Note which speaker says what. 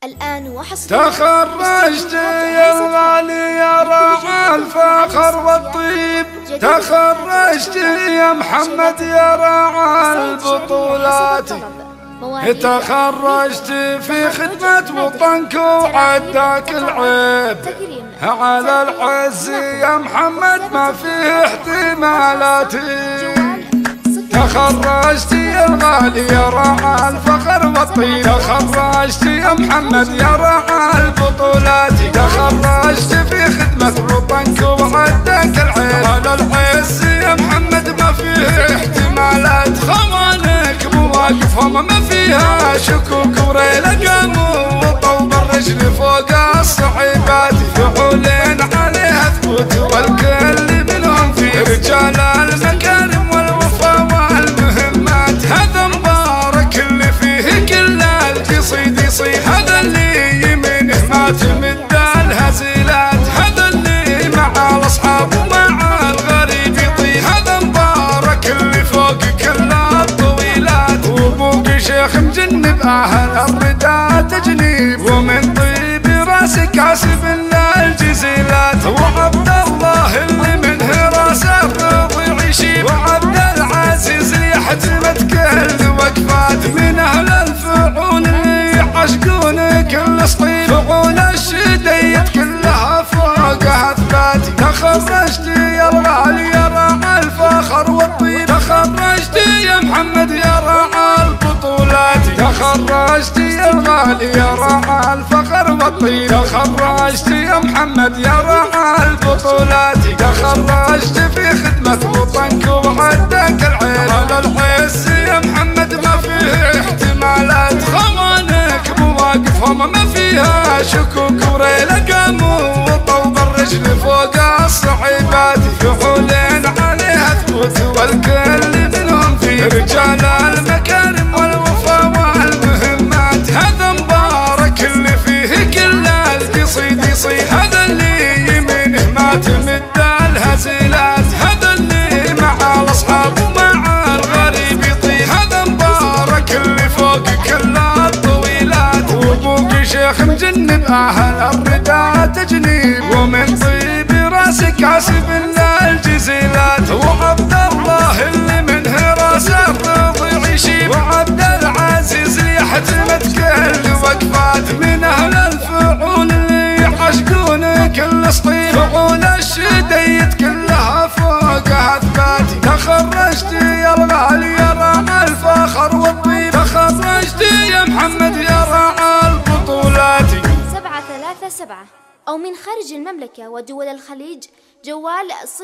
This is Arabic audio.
Speaker 1: الآن وحصل
Speaker 2: تخرجت يا الغالي يا راعى الفخر والطيب، تخرجت يا محمد يا راعى البطولات، تخرجت في خدمة وطنك وعداك العيب، على العز يا محمد ما فيه احتمالات. تخرجت يا الغالي يا راعى الفخر والطيب، تخرجت يا محمد يا راعى البطولات، تخرجت في خدمة وطنك وعداك العيب، على العز يا محمد ما فيه احتمالات. خوانك مواقفهم ما فيها شكوك وريل قاموا وطوب الرجل فوق الصعيبات، فعولين عليها ثبوت والكل منهم في رجال المكارم والوفا والمهمات. هذا مبارك اللي فيه كل القصيد يصيح، هذا اللي يمينه ما تمد الهزيلات، هذا اللي مع الاصحاب ومع الغريب يطيح، هذا مبارك اللي فوق كل الطويلات. وابوك شيخ مجنب اهل الردى تجنيب، ومن طيب راسك كاسب الجزيلات. وعبد الله اللي منه راسه رضيع يشيب، وعبد العزيز اللي حتمت كل وقفات، من اهل الفعول اللي يعشقون كل سطيب، فعول الشديد كلها فوقها اثبات. تخرجت يا الغالي يا راعى الفخر والطيب، تخرجت يا محمد يا راعى البطولات، تخرجت يا الغالي يا راعى الفخر والطيب، تخرجت يا محمد يا راعى البطولات، تخرجت في خدمة وطنك وعداك العين، على العز يا محمد ما فيه احتمالات. خوانك مواقفهم ما فيها شكوك وريل قاموا وطوب الرجل فوق الصعيبات، فعولين عليها ثبوت والكل منهم في رجال المكارم والوفا والمهمات. هذا مبارك اللي فيه كل القصيد يصيح، هذا اللي يمينه ما تمد الهزيلات، هذا اللي مع الاصحاب ومع الغريب يطيح، هذا مبارك اللي فوق كل الطويلات. وابوك شيخ مجنب اهل الردى تجنيب، ومن طيب راسك كاسب الجزيلات. وعبد الله اللي منه راسه رضيع يشيب، وعبد العزيز اللي حتمت كل وقفات، من اهل الفعول اللي يعشقون كل سطيل، فعول الشديد كلها فوقها اثبات. تخرجت يا الغالي يا راعى الفخر والطيب، تخرجت يا محمد يا راعى البطولات.
Speaker 1: 737 أو من خارج المملكة ودول الخليج جوال